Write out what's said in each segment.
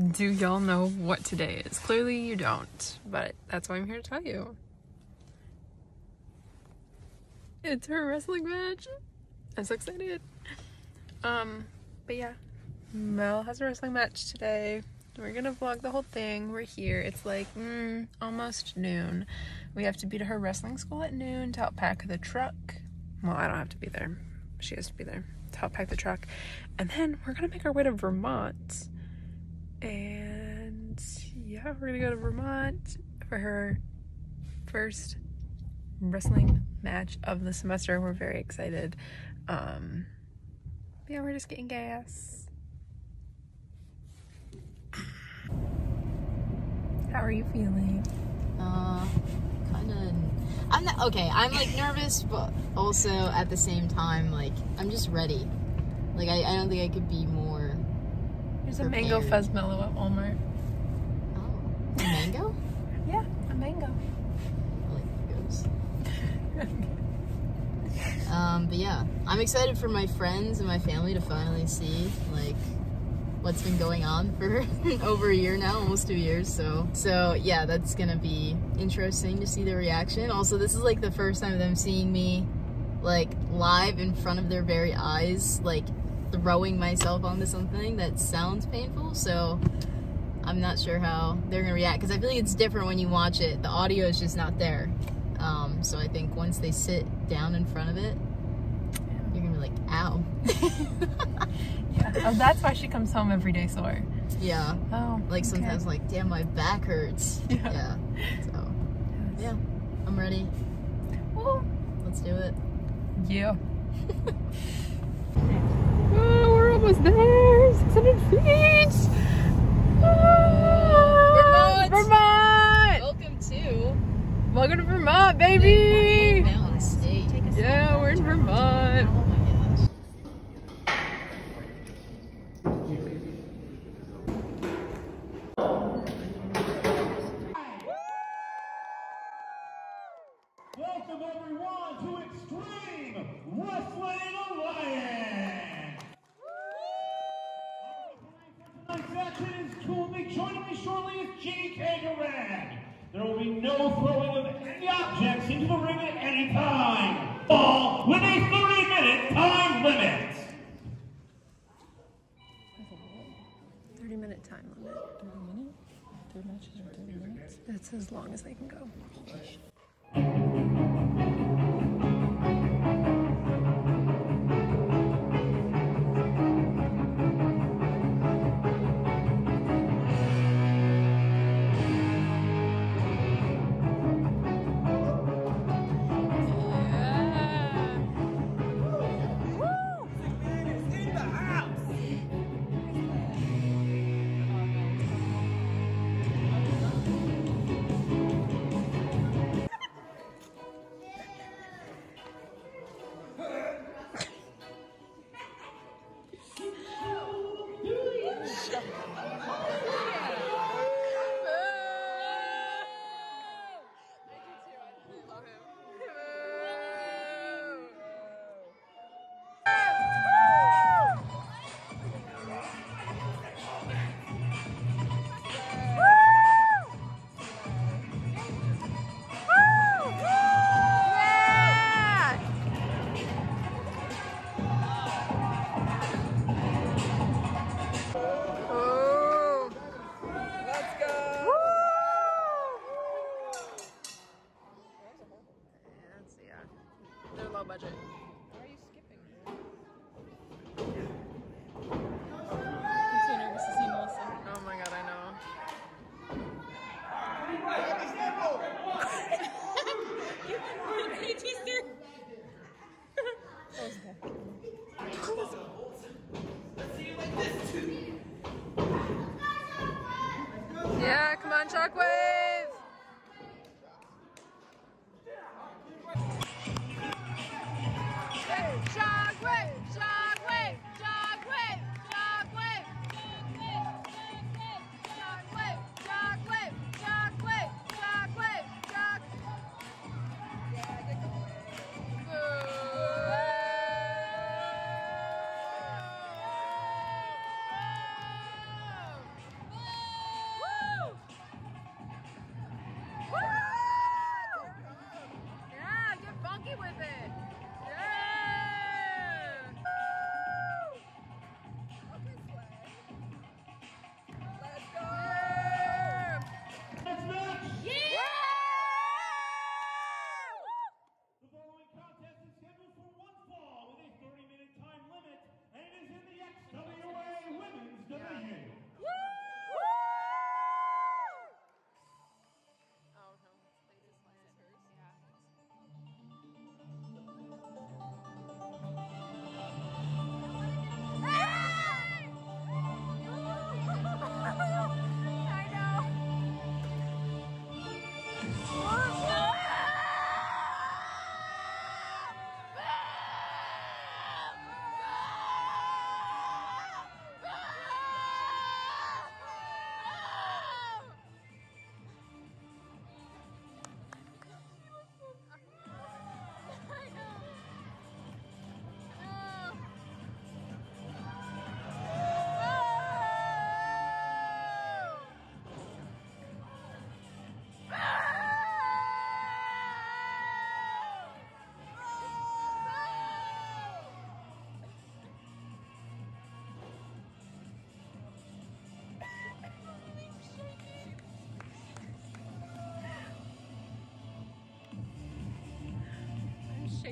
Do y'all know what today is? Clearly you don't, but that's why I'm here to tell you. It's her wrestling match. I'm so excited. But yeah, Mel has a wrestling match today. We're gonna vlog the whole thing. We're here. It's like almost noon. We have to be to her wrestling school at noon to help pack the truck. Well, I don't have to be there. She has to be there to help pack the truck. And then we're gonna make our way to Vermont. And yeah, we're gonna go to Vermont for her first wrestling match of the semester. We're very excited. Yeah, we're just getting gas. How are you feeling? Kinda. I'm not okay. I'm like nervous, but also at the same time, like I'm just ready. Like I don't think I could be more. There's a prepared. mango Fuzzmellow at Walmart. Oh, a mango? Yeah, a mango. I like mangoes. But yeah, I'm excited for my friends and my family to finally see like what's been going on for over a year now, almost 2 years. So yeah, that's gonna be interesting to see their reaction. Also, this is like the first time of them seeing me like live in front of their very eyes, like throwing myself onto something that sounds painful. So I'm not sure how they're gonna react, because I feel like it's different when you watch it. The audio is just not there. So I think once they sit down in front of it, you're gonna be like, ow. Yeah. Oh, that's why she comes home every day sore. Yeah. Oh. Like sometimes, like, damn, my back hurts. Yeah. So, yeah, I'm ready. Woo. Let's do it. Yeah. Oh, we're almost there. 600 feet. Oh, Vermont. Welcome to Vermont, baby. Yeah, we're in Vermont. Oh my gosh. Welcome everyone to Extreme Wrestling Alliance! Tonight's action is cool. Joining me shortly is GK Durant. There will be no throwing of any objects into the ring at any time. All with a 30-minute time limit. 30-minute time limit. 30 minutes? 3 matches are 30 minutes? That's as long as they can go. Low budget. Why are you skipping? I'm so nervous to see Melissa. Oh my god, I know. Yeah, come on, Shockwave! Shockwave! Shockwave! Shockwave! Shockwave! Shockwave! Shockwave! Shockwave! Shockwave! Shockwave!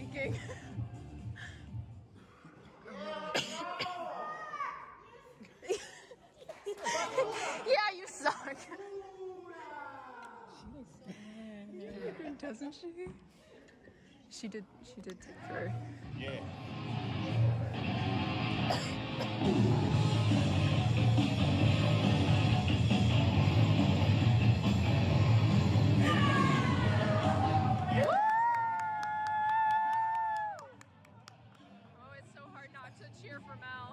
thinking. Yeah, you suck. She looks sad, doesn't she? She did take her. Yeah. Oh, it's so hard not to cheer for Mel.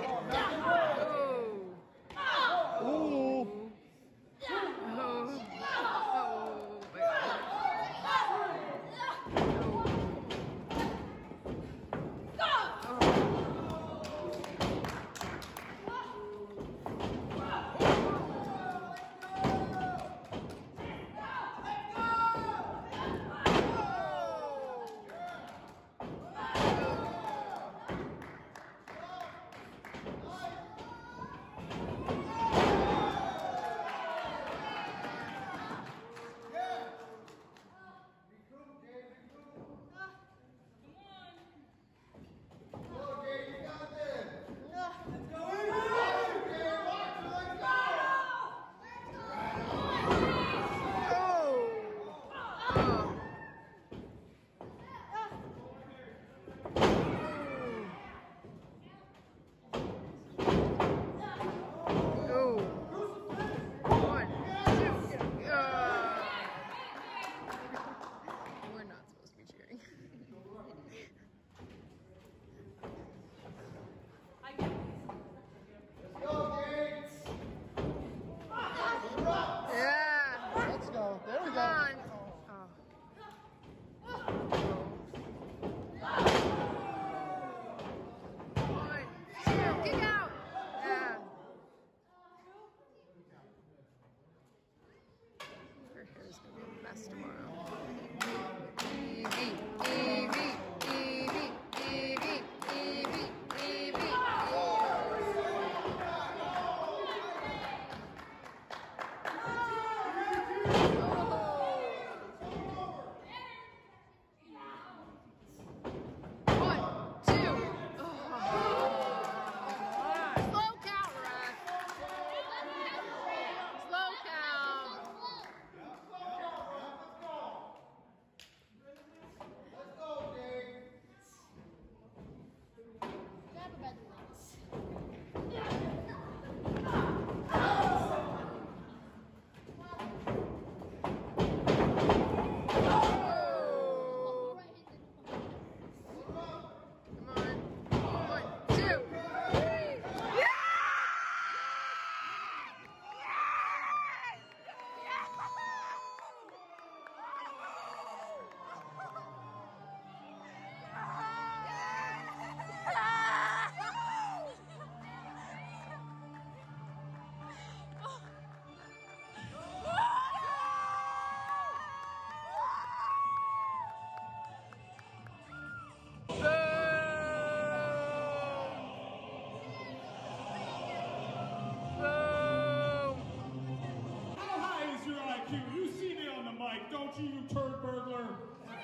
Don't you, you turd burglar?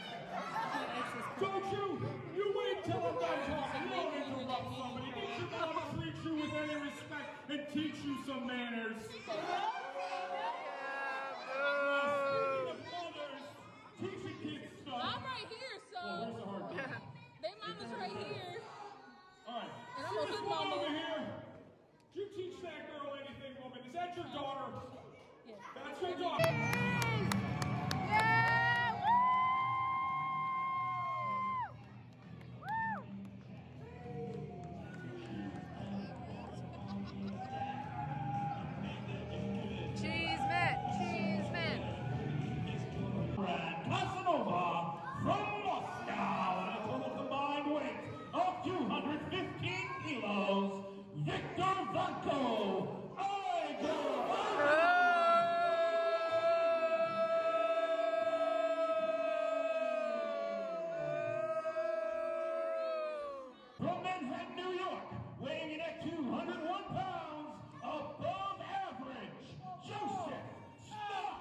Don't you? You wait till I'm done talking. You don't interrupt somebody. Get your mom to treat you with any respect and teach you some manners. Speaking of mothers, teaching kids stuff. I'm right here, so. Oh, where's the hard part? They mama's right here. All right. And I'm gonna This hit one mama. over here. Did you teach that girl anything, woman? Is that your daughter? Yeah. That's your daughter. From Moscow, at a total combined weight of 215 kilos, Victor Vanko. From Manhattan, New York, weighing in at 201 pounds, above average, Joseph Scott.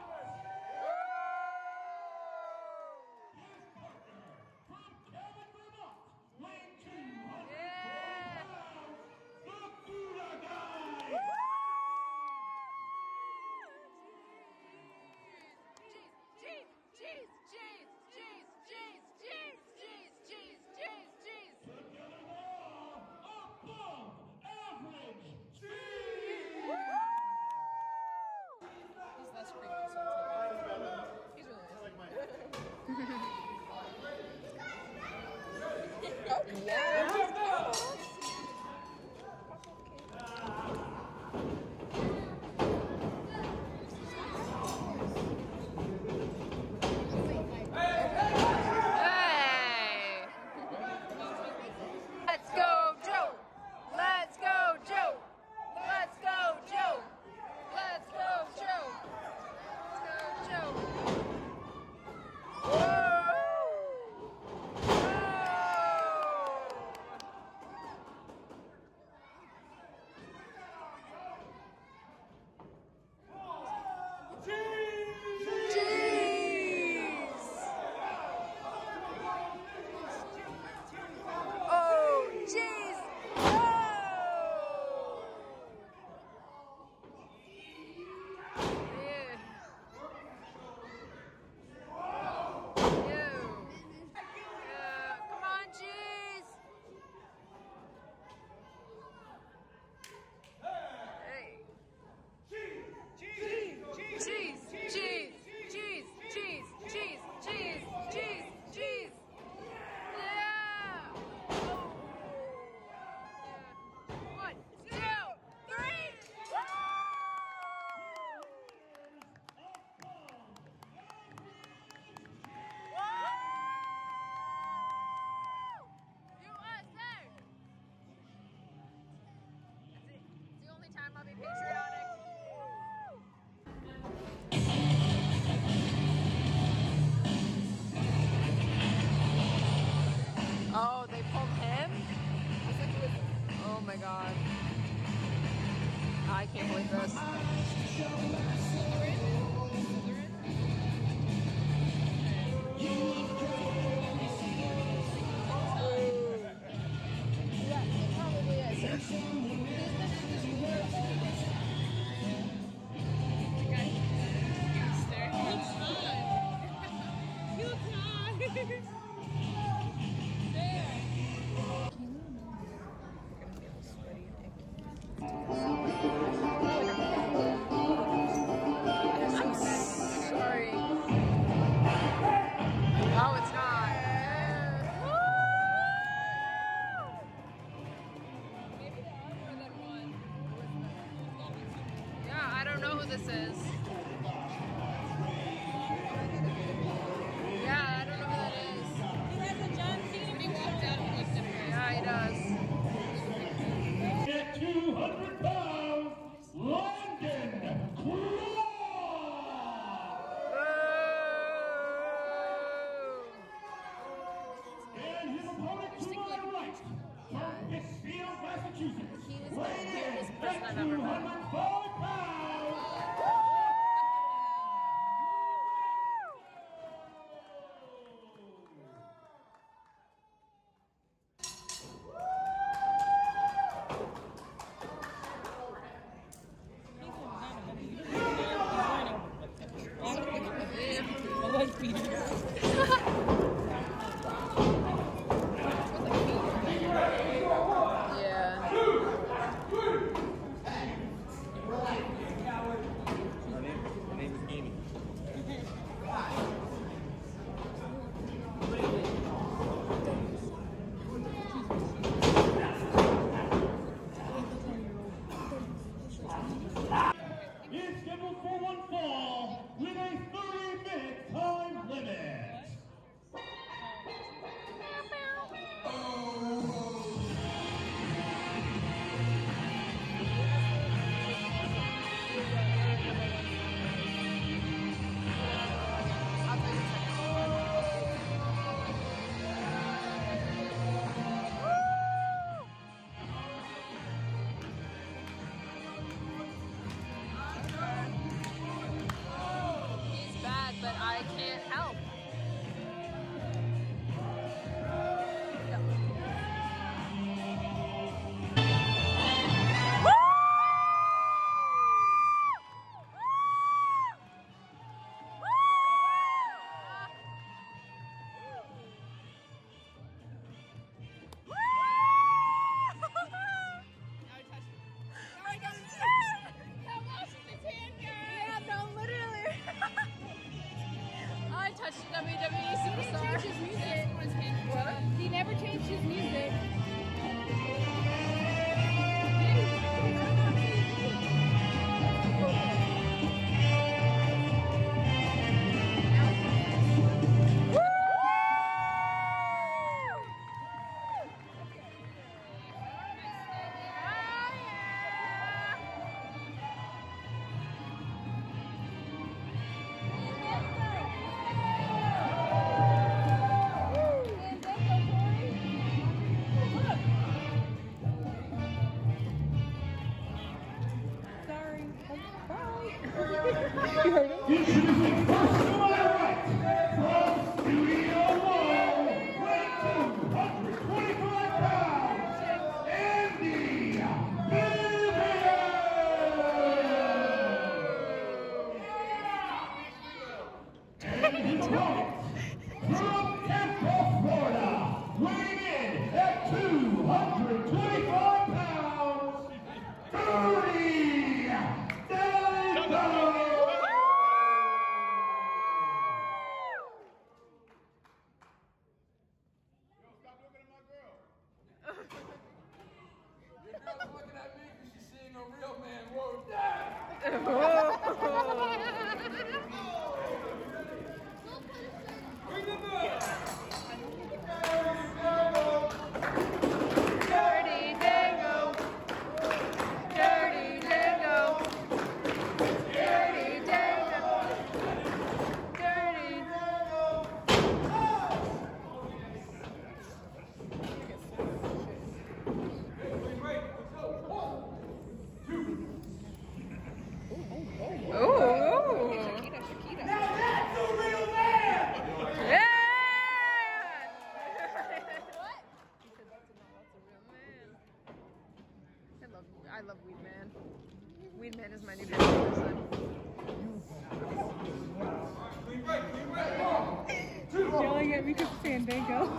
He's less creepy, so it's he's really nice. I like mine. Okay. Yeah. my god. I can't believe this. Yeah, it probably is. He looks hot. I'm sorry. Oh, it's not. Maybe there are more than one. Yeah, I don't know who this is. Yeah, I don't know who that is. He has a John Cena. When he walked out, he looks different. Yeah, he does. At 200 pounds, London Claw! And his opponent to my right, from Pittsfield, Massachusetts, He is the weighing in weirdest at person I've ever met. 205 pounds. Yeah. My name is Amy. Is scheduled for one fall with a 30-minute time limit. I'll tell you in a second. He's bad, but I can't help. I touched a WWE superstar. He never changed his music. What? He never changed his music. Introducing first to my right, from Studio One, weighing 225 pounds, Andy Bivens! And his opponent, from Tampa, Florida, weighing in at 225 pounds, 30 Delco! Stop looking at my girl. Your girl's looking at me because she's seeing a real man. Whoa, Bring the bell. Dirty Dango. Dirty Dango. Dirty Dango. Dirty Wait. I love Weed Man. Weed Man is my new favorite person. Yelling at me because it's Fandango.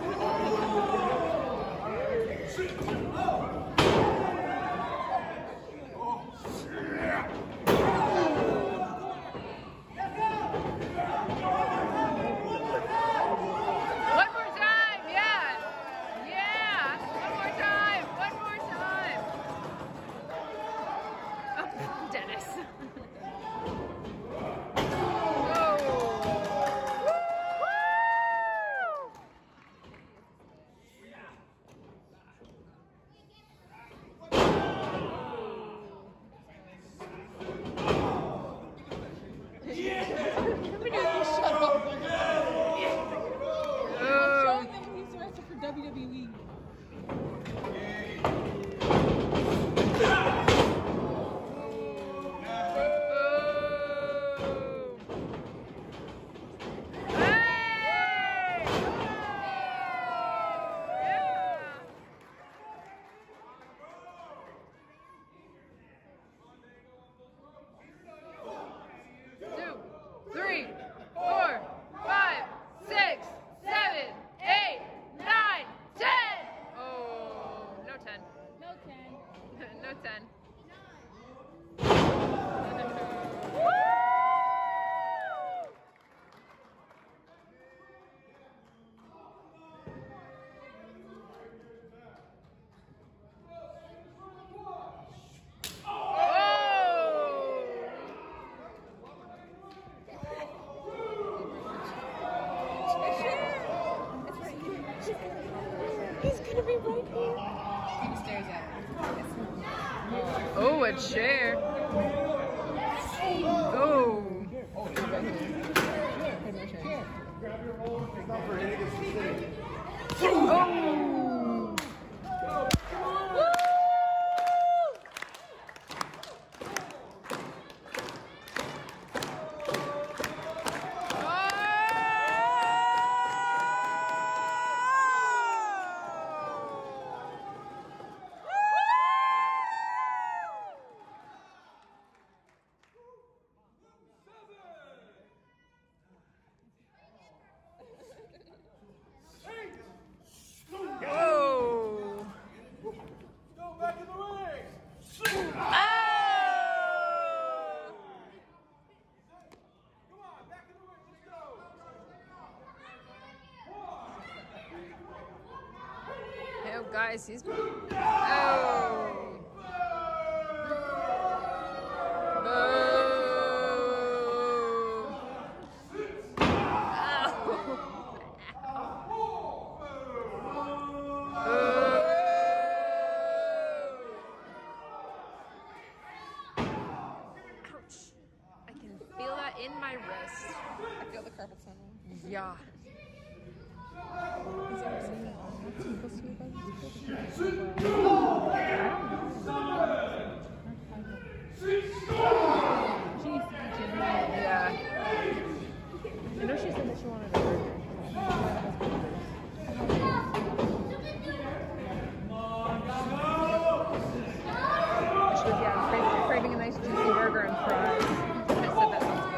One more time, yeah! Yeah! One more time! One more time! Oh, Dennis. Showing them he's arrested for WWE. No 10. He's gonna be right here. Oh, a chair. Oh. Oh. Oh, guys, he's. Oh. Ouch. I can feel that in my wrist. I feel the carpal tunnel. Yeah. Yeah. I know she said that she wanted a burger. She was, yeah, craving a nice juicy burger and fries. I said that sounds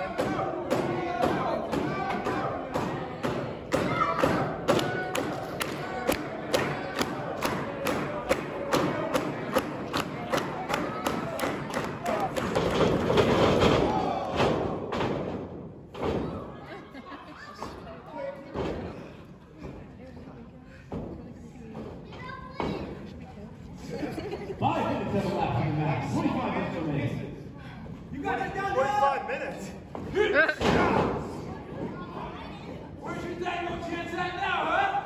You got it down 45 minutes. good. Where's your dang no chance at now, huh?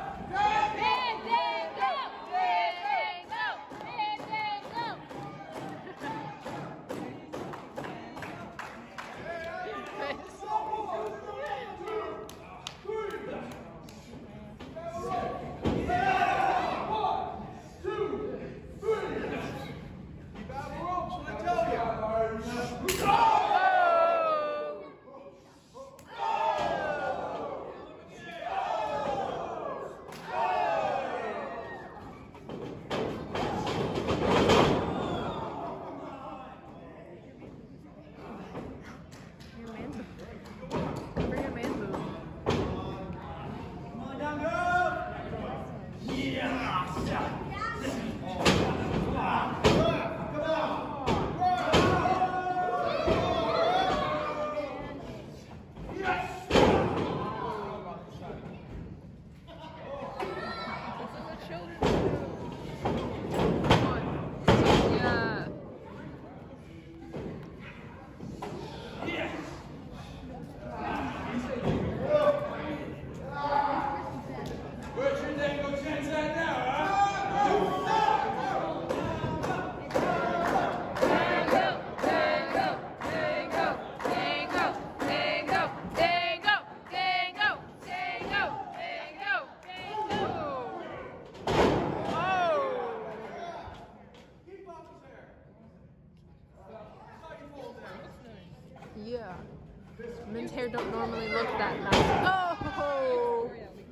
Yeah. Men's hair don't normally look that nice. Oh!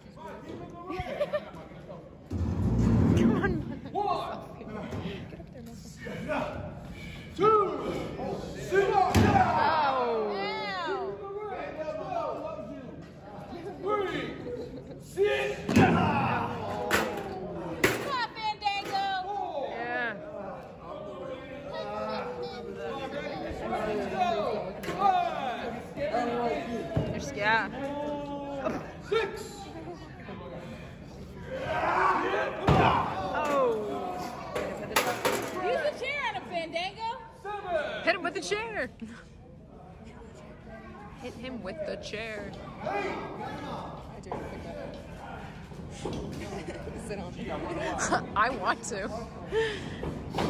Come on. Get up there, Michael. 2, sit up. Oh! 3, sit. Come on, Fandango. 4, Yeah. let's go. 5, There's, yeah. 6. Oh! Use the chair on him, Fandango. 7. Hit him with the chair! Hit him with the chair. Sit on. I want to.